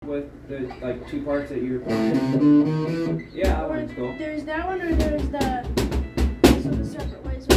with the like two parts that you're playing? Yeah, that one's cool. There's that one, or there's the separate ways.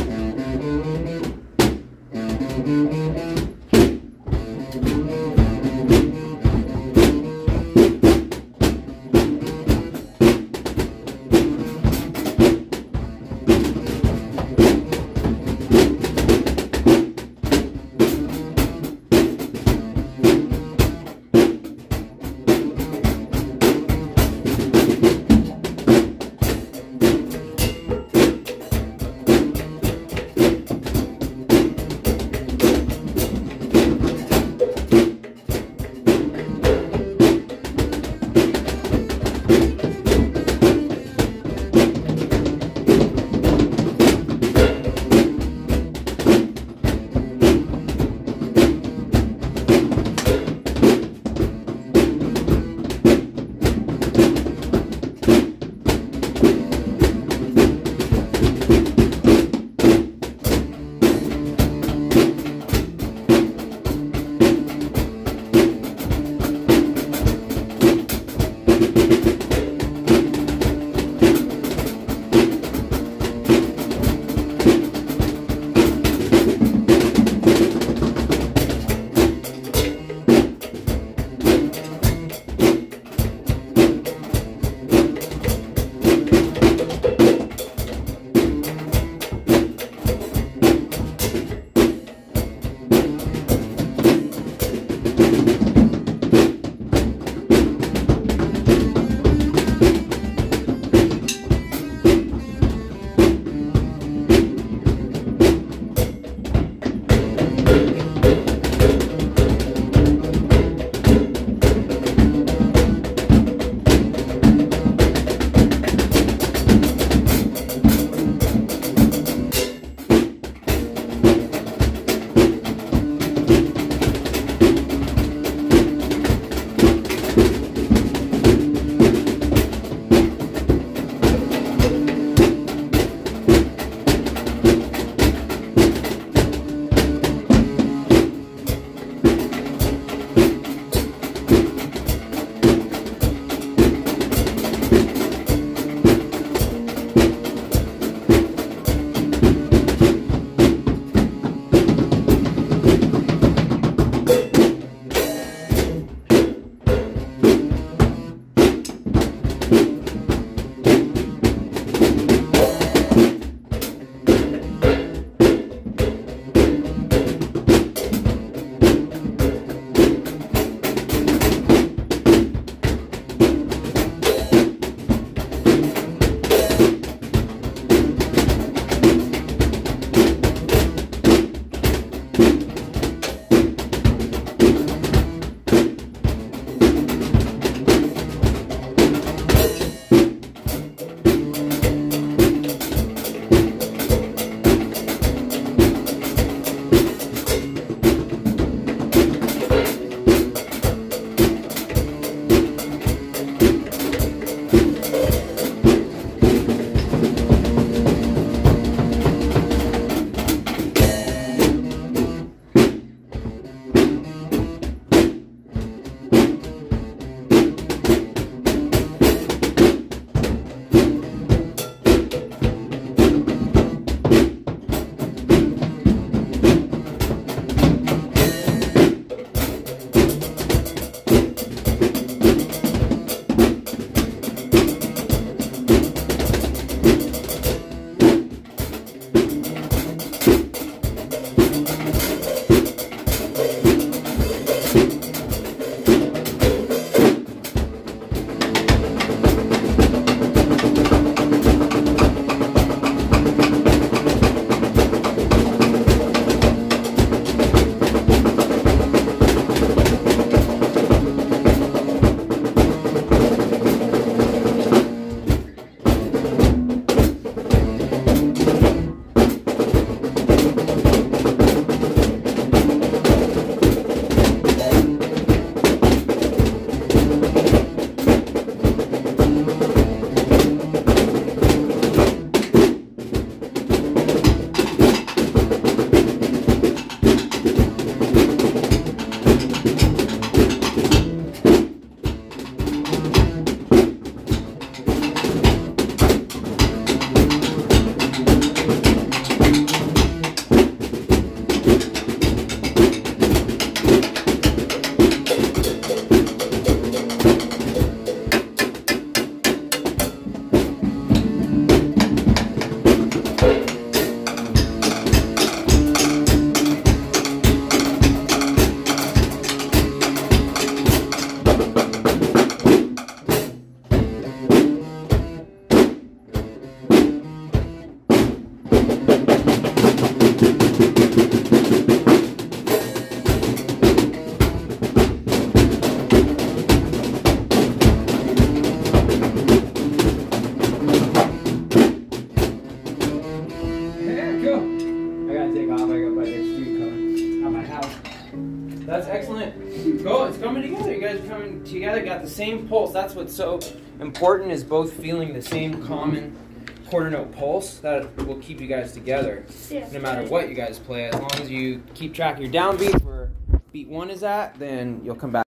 got the same pulse. That's what's so important, is both feeling the same common quarter note pulse. That will keep you guys together, no matter what you guys play. As long as you keep track of your downbeat where beat 1 is at, then you'll come back.